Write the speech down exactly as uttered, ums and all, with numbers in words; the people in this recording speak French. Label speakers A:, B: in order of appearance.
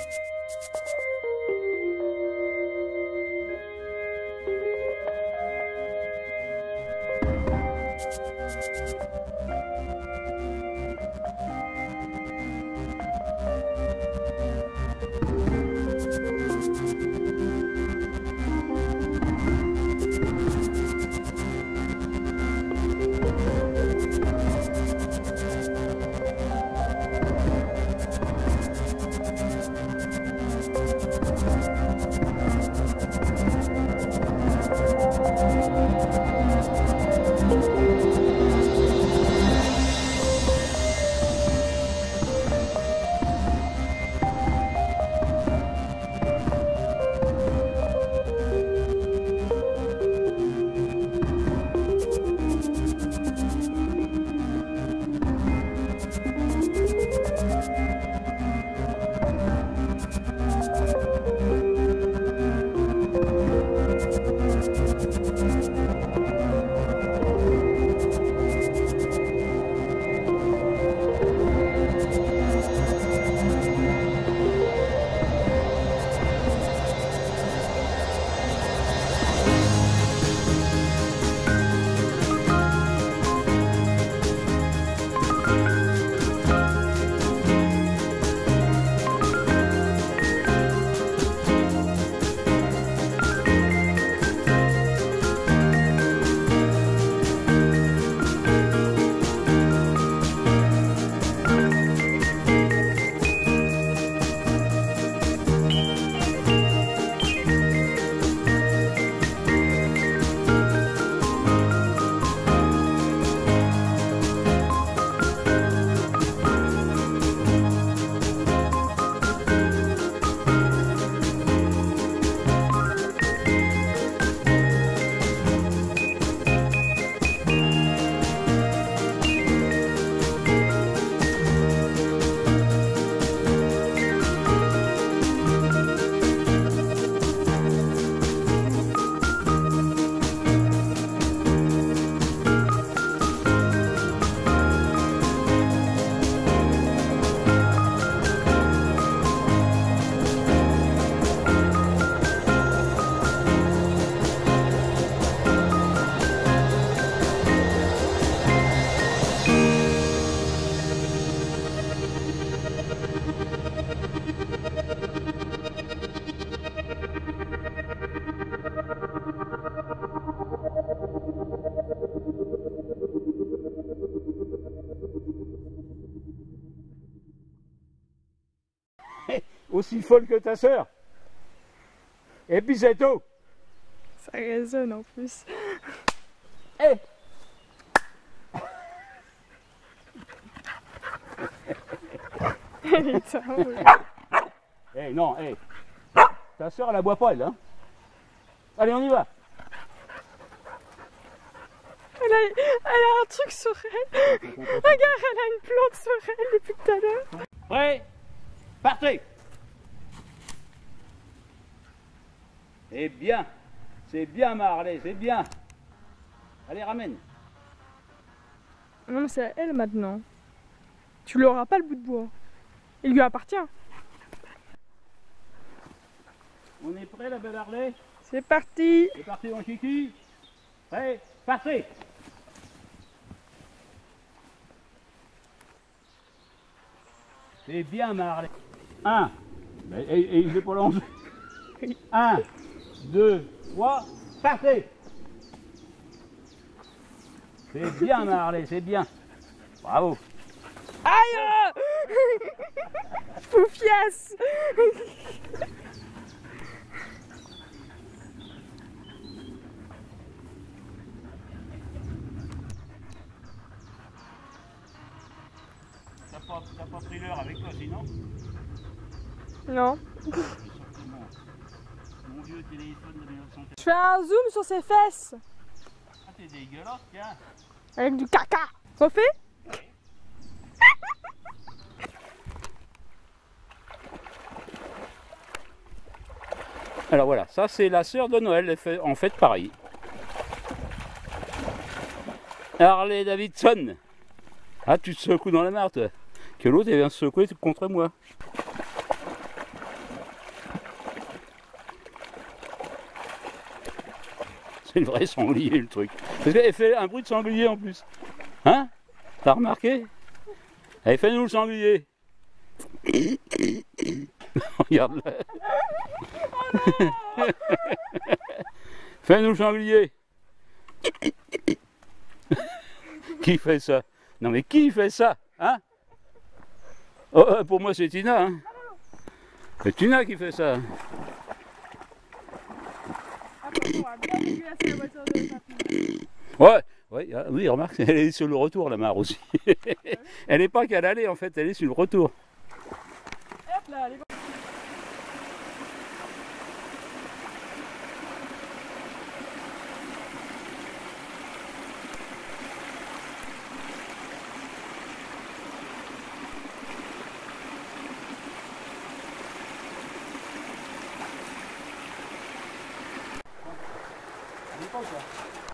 A: Aussi folle que ta sœur. Et puis c'est tout.
B: Ça résonne en plus.
A: Hey. Eh non, hey. Ta sœur elle la boit pas elle, hein. Allez, on y va.
B: Elle a, elle a un truc sur elle. Regarde, elle a une plante sur elle depuis tout à l'heure.
A: Prêt? Partez. C'est bien. C'est bien, Marley, c'est bien. Allez, ramène.
B: Non, mais c'est à elle maintenant. Tu lui auras pas le bout de bois. Il lui appartient.
A: On est prêt, la belle Harley?
B: C'est parti.
A: C'est parti, mon kiki. Prêt? Partez. C'est bien, Marley. Un. Et, et, et je vais pas lancer. Un, deux, trois, partez. C'est bien, Marley, c'est bien. Bravo.
B: Aïe. Poufiasse.
A: T'as pas, t'as pas pris l'heure avec toi sinon?
B: Non.
A: Mon vieux téléphone de mille neuf cent quatre-vingt-dix.
B: Je fais un zoom sur ses fesses.
A: Ah, t'es dégueulasse, tiens.
B: Avec du caca. Refais.
A: Alors voilà, ça c'est la sœur de Noël, elle fait en fait pareil. Harley Davidson. Ah, tu te secoues dans la mare, toi. Que l'autre, elle vient se secouer contre moi. c'est le vrai sanglier le truc. Parce qu'elle fait un bruit de sanglier en plus. Hein? T'as remarqué? Allez, fais-nous le sanglier. Regarde-le. Oh fais-nous le sanglier. Qui fait ça? Non mais qui fait ça? Hein? Oh, pour moi c'est Tina. Hein? C'est Tina qui fait ça. Ouais, ouais, oui, remarque, elle est sur le retour la mare aussi. Elle n'est pas qu'à l'aller en fait, elle est sur le retour.
B: Hop là, elle est...
A: Pas,